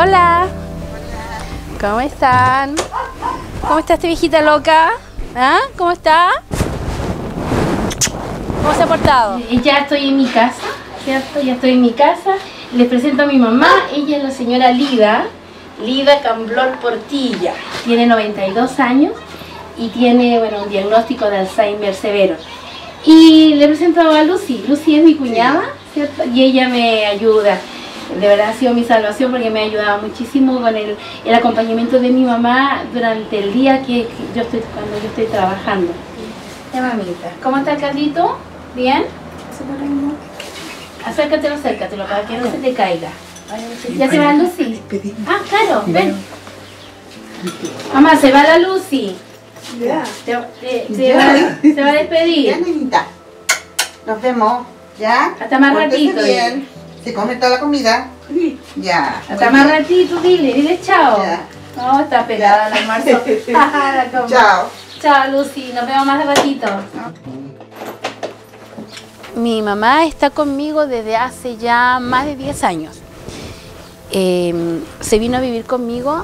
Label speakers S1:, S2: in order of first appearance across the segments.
S1: Hola. ¿Cómo están? ¿Cómo está esta viejita loca? ¿Ah? ¿Cómo está? ¿Cómo se ha portado? Ya estoy en mi casa, ¿cierto? Ya estoy en mi casa. Les presento a mi mamá. Ella es la señora Lida Camblor Portilla. Tiene 92 años y tiene, bueno, un diagnóstico de Alzheimer severo. Y le presento a Lucy. Lucy es mi cuñada, ¿cierto? Y ella me ayuda. De verdad ha sido mi salvación porque me ha ayudado muchísimo con el acompañamiento de mi mamá durante el día cuando yo estoy trabajando. Ya, mamita. ¿Cómo está el caldito? ¿Bien? Acércatelo para que no se te caiga. ¿Ya se va Lucy? Ah, claro, ven. Mamá, se va la Lucy.
S2: Ya.
S1: Se va a despedir.
S2: Ya, nenita. Nos vemos. ¿Ya?
S1: Hasta más
S2: Pórtese
S1: ratito.
S2: bien. Se come toda la comida. Ya.
S1: Hasta más ratito, dile chao.
S2: Ya.
S1: No, está pegada al almuerzo.
S2: Chao.
S1: Chao, Lucy. Nos vemos más ratito. Mi mamá está conmigo desde hace ya más de 10 años. Se vino a vivir conmigo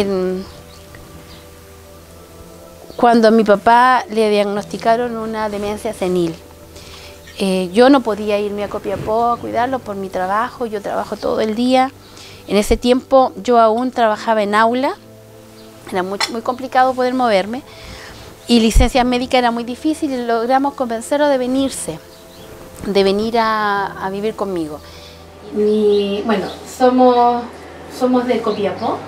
S1: cuando a mi papá le diagnosticaron una demencia senil. Yo no podía irme a Copiapó a cuidarlo por mi trabajo, yo trabajo todo el día. En ese tiempo yo aún trabajaba en aula, era muy complicado poder moverme y licencia médica era muy difícil y logramos convencerlo de venirse, de venir a vivir conmigo. Bueno, somos de Copiapó,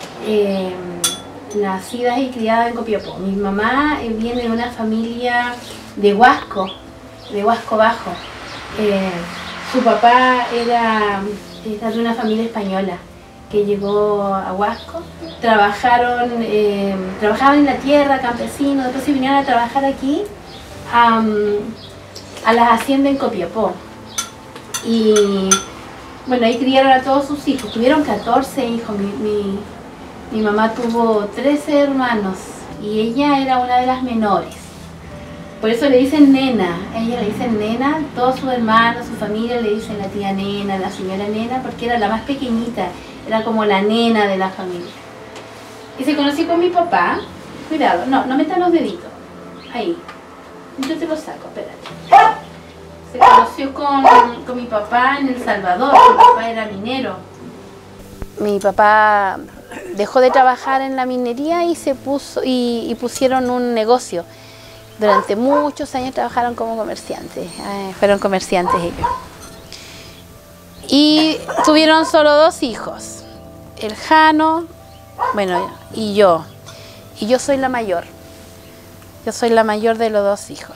S1: nacidas y criadas en Copiapó. Mi mamá viene de una familia de Huasco Bajo. Su papá era de una familia española que llegó a Huasco. Trabajaban en la tierra, campesinos, después se vinieron a trabajar aquí a las haciendas en Copiapó. Y bueno, ahí criaron a todos sus hijos. Tuvieron 14 hijos. Mi mamá tuvo 13 hermanos y ella era una de las menores. Por eso le dicen nena, a ella le dicen nena, todos sus hermanos, su familia le dicen la tía nena, la señora nena, porque era la más pequeñita, era como la nena de la familia. Y se conoció con mi papá, cuidado, no metan los deditos, ahí, yo te lo saco, espérate. Se conoció con mi papá en El Salvador, mi papá era minero. Mi papá dejó de trabajar en la minería y pusieron un negocio. Durante muchos años trabajaron como comerciantes, fueron comerciantes ellos. Y tuvieron solo 2 hijos, el Jano, bueno, y yo. Y yo soy la mayor. Yo soy la mayor de los 2 hijos.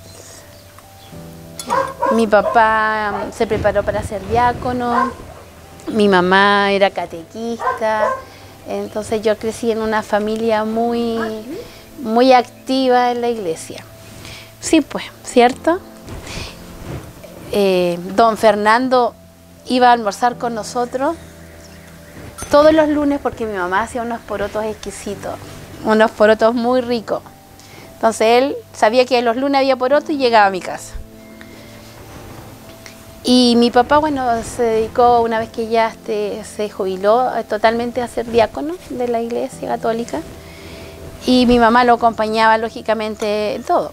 S1: Mi papá se preparó para ser diácono, mi mamá era catequista, entonces yo crecí en una familia muy activa en la iglesia. Sí, pues, ¿cierto? Don Fernando iba a almorzar con nosotros todos los lunes porque mi mamá hacía unos porotos exquisitos, unos porotos muy ricos. Entonces él sabía que los lunes había poroto y llegaba a mi casa. Y mi papá, bueno, se dedicó, una vez que ya se jubiló, totalmente a ser diácono de la iglesia católica. Y mi mamá lo acompañaba, lógicamente, en todo.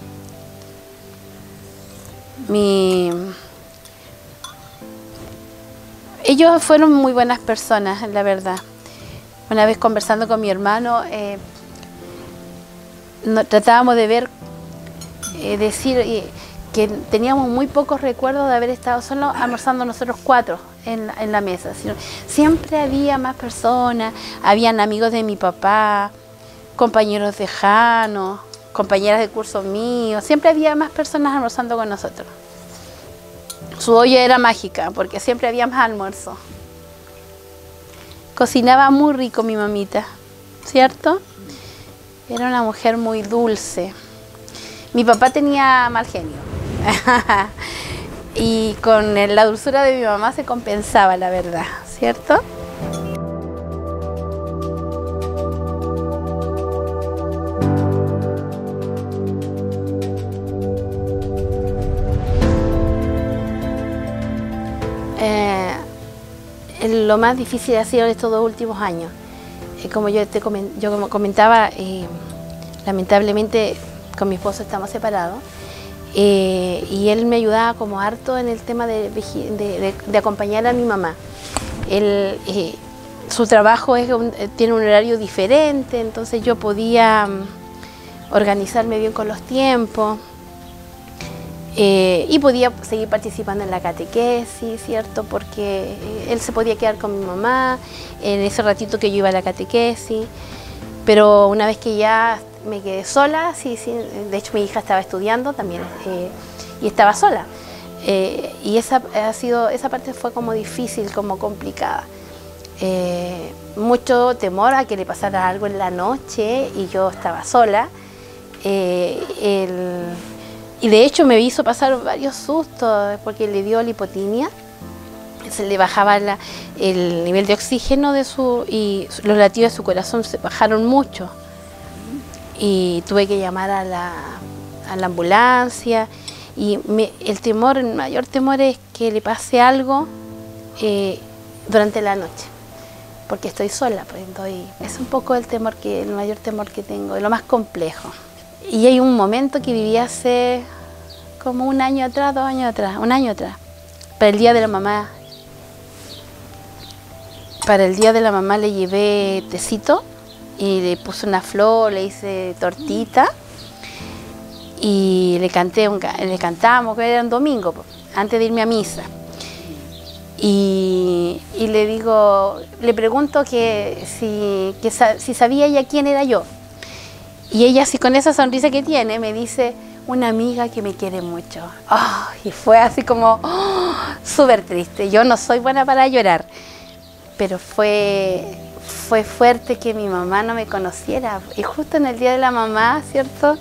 S1: Ellos fueron muy buenas personas, la verdad. Una vez conversando con mi hermano, tratábamos de ver, decir que teníamos muy pocos recuerdos de haber estado solo almorzando nosotros 4 en la mesa. Siempre había más personas, habían amigos de mi papá, compañeros de Jano, compañeras de curso mío, siempre había más personas almorzando con nosotros. Su olla era mágica porque siempre había más almuerzo. Cocinaba muy rico mi mamita, ¿cierto? Era una mujer muy dulce. Mi papá tenía mal genio y con la dulzura de mi mamá se compensaba, la verdad, ¿cierto? lo más difícil ha sido estos 2 últimos años. Como yo comentaba, lamentablemente con mi esposo estamos separados, y él me ayudaba como harto en el tema de acompañar a mi mamá. Su trabajo tiene un horario diferente, entonces yo podía organizarme bien con los tiempos, y podía seguir participando en la catequesis, ¿cierto? Porque él se podía quedar con mi mamá en ese ratito que yo iba a la catequesis, pero una vez que ya me quedé sola, sí, de hecho mi hija estaba estudiando también, y estaba sola, y esa parte fue como difícil, como complicada. Mucho temor a que le pasara algo en la noche y yo estaba sola, y de hecho me hizo pasar varios sustos porque le dio lipotimia, se le bajaba el nivel de oxígeno y los latidos de su corazón se bajaron mucho, y tuve que llamar a la ambulancia, y el mayor temor es que le pase algo durante la noche, porque estoy sola, pues es un poco el mayor temor que tengo, lo más complejo. Y hay un momento que viví hace como 1 año atrás, 2 años atrás, 1 año atrás, para el Día de la Mamá. Para el Día de la Mamá le llevé tecito y le puse una flor, le hice tortita y le cantamos, que era un domingo, antes de irme a misa. Y le pregunto si sabía ella quién era yo. Y ella, así con esa sonrisa que tiene, me dice: una amiga que me quiere mucho. Oh, y fue así como súper triste. Yo no soy buena para llorar, pero fue fuerte que mi mamá no me conociera. Y justo en el Día de la Mamá, ¿cierto?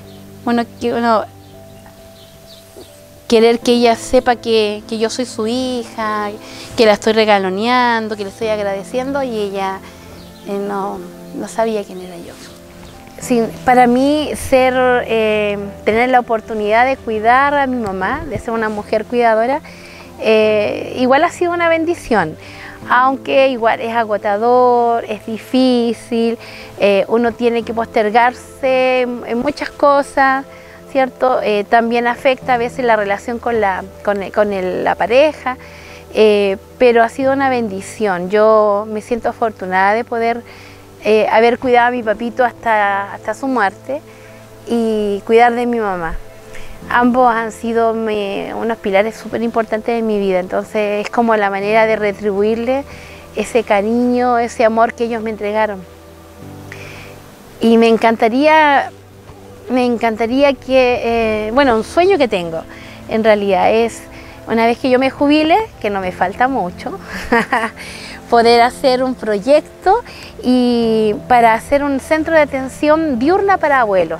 S1: Querer que ella sepa que yo soy su hija, que la estoy regaloneando, que le estoy agradeciendo, y ella no sabía quién era yo. Sí, para mí tener la oportunidad de cuidar a mi mamá, de ser una mujer cuidadora, igual ha sido una bendición, aunque igual es agotador, es difícil, uno tiene que postergarse en muchas cosas, ¿cierto? También afecta a veces la relación con la pareja, pero ha sido una bendición. Yo me siento afortunada de poder haber cuidado a mi papito hasta su muerte y cuidar de mi mamá. Ambos han sido unos pilares súper importantes de mi vida, entonces es como la manera de retribuirle ese cariño, ese amor que ellos me entregaron. Y me encantaría que, un sueño que tengo, en realidad es, una vez que yo me jubile, que no me falta mucho, poder hacer un proyecto para hacer un centro de atención diurna para abuelos,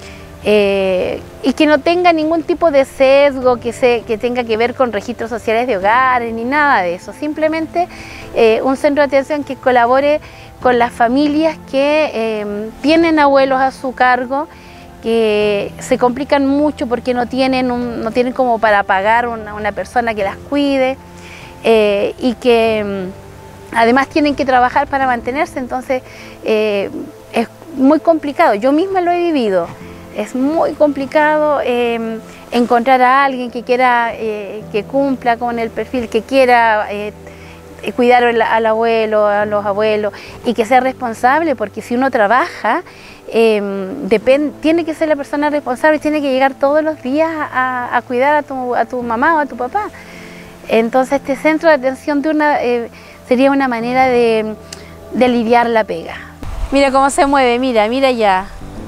S1: y que no tenga ningún tipo de sesgo que tenga que ver con registros sociales de hogares ni nada de eso, simplemente un centro de atención que colabore con las familias que tienen abuelos a su cargo, que se complican mucho porque no tienen como para pagar una persona que las cuide, y que además tienen que trabajar para mantenerse, entonces es muy complicado. Yo misma lo he vivido, es muy complicado encontrar a alguien que quiera, que cumpla con el perfil, que quiera cuidar al abuelo, a los abuelos, y que sea responsable, porque si uno trabaja, tiene que ser la persona responsable, tiene que llegar todos los días a cuidar a tu mamá o a tu papá. Entonces este centro de atención diurna sería una manera de aliviar la pega. Mira cómo se mueve, mira ya.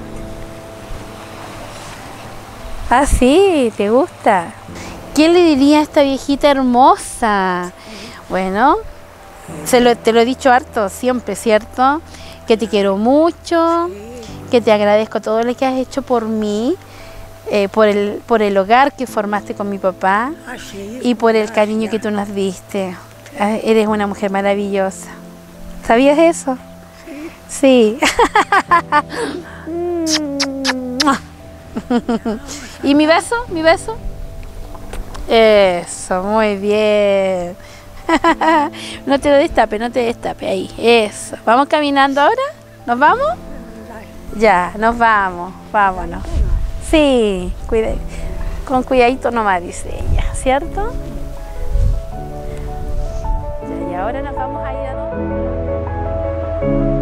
S1: Ah, sí, ¿te gusta? ¿Quién le diría a esta viejita hermosa? Bueno, te lo he dicho harto siempre, ¿cierto? Que te quiero mucho, que te agradezco todo lo que has hecho por mí, por el hogar que formaste con mi papá y por el cariño que tú nos diste. Eres una mujer maravillosa. ¿Sabías eso? Sí. ¿Y mi beso? ¿Mi beso? Eso, muy bien. No te lo destape, no te destape. Ahí, eso. ¿Vamos caminando ahora? ¿Nos vamos? Ya, nos vamos. Vámonos. Sí, con cuidadito nomás, dice ella, ¿cierto? Ya, y ahora nos vamos a ir a...